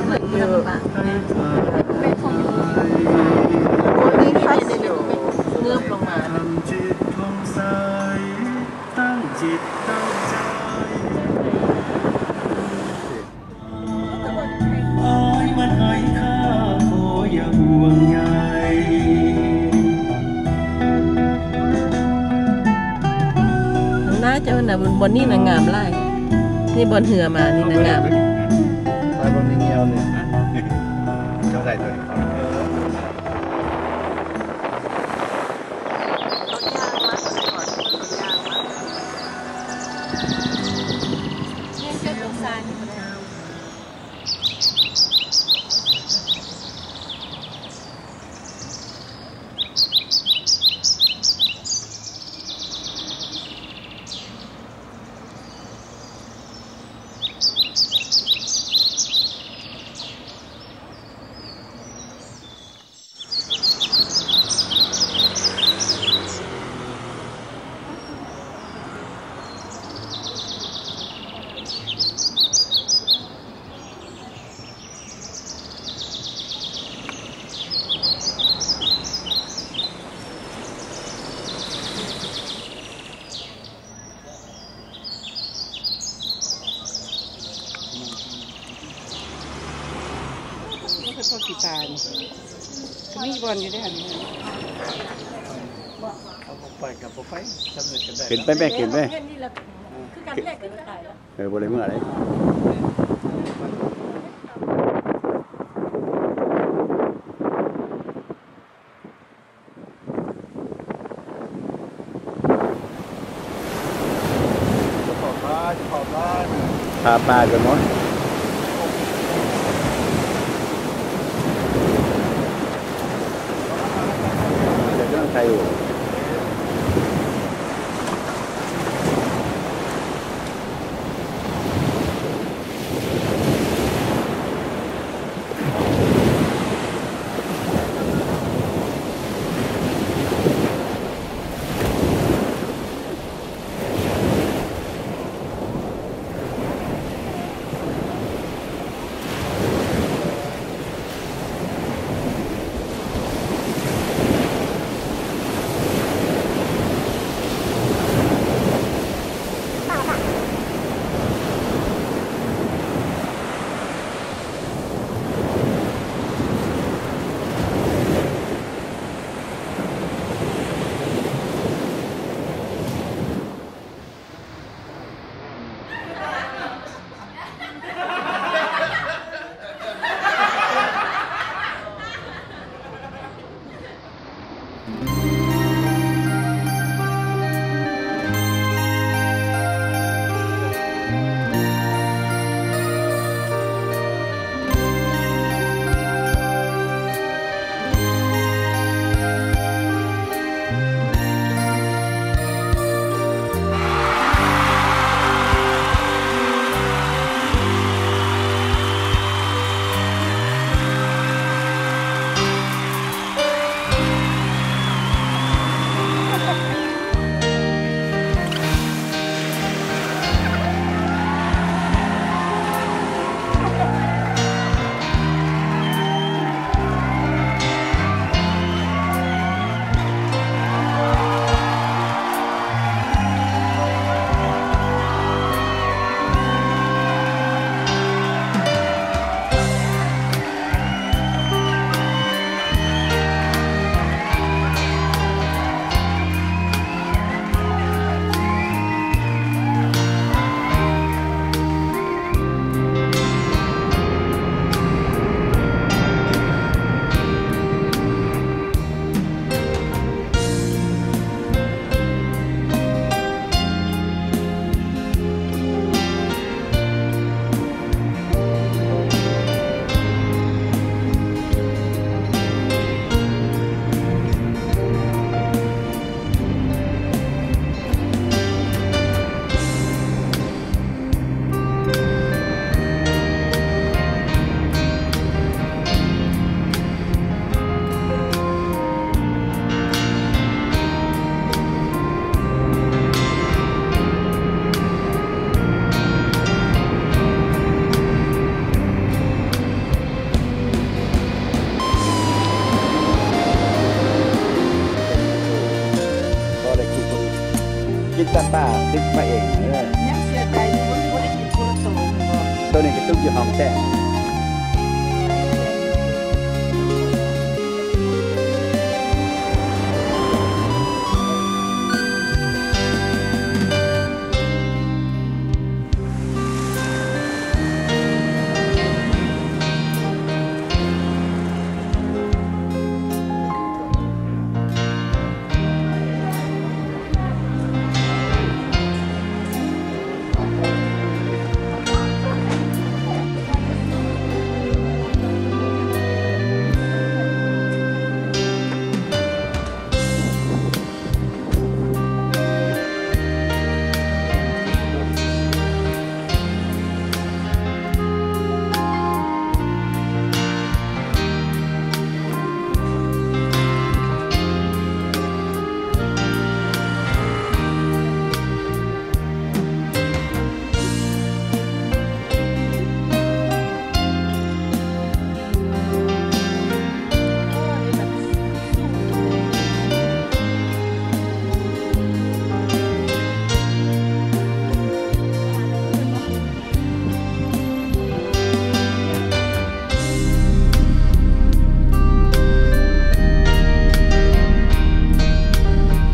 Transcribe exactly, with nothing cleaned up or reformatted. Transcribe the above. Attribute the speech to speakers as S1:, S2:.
S1: นี่ฟัสโยเงือบลงมา
S2: จิตผ่องใสตั้งจิตตั้งใจอ้ายมันให้ค่าขออย่าห่วงใย
S1: น่าจะน่ะบนนี่นางงามไล่นี่บนเหือมานี่นางงาม
S3: ไล่บนนี้เงี้ยวเนี่ยก็ได้ตัว
S1: พวกกีตาร์ก็มีบอลอยู่ด้วยกัน
S3: ไปกับไฟสำเร็จกันได้
S4: เห็นไปแม่เห็นไปเออบริเมื่อไร
S3: ขอบบ้านขอบบ้าน
S4: พาปลากันมั้งเดี๋ยวต้องใครอยู่สัตว์ป่าตึกมาเองเออ
S1: ยังเสียใจอยู่ว่าบ่ได้กินโคโลโตมันบ่
S4: ตัวนี้ก็ตึกอยู่ห้องแท้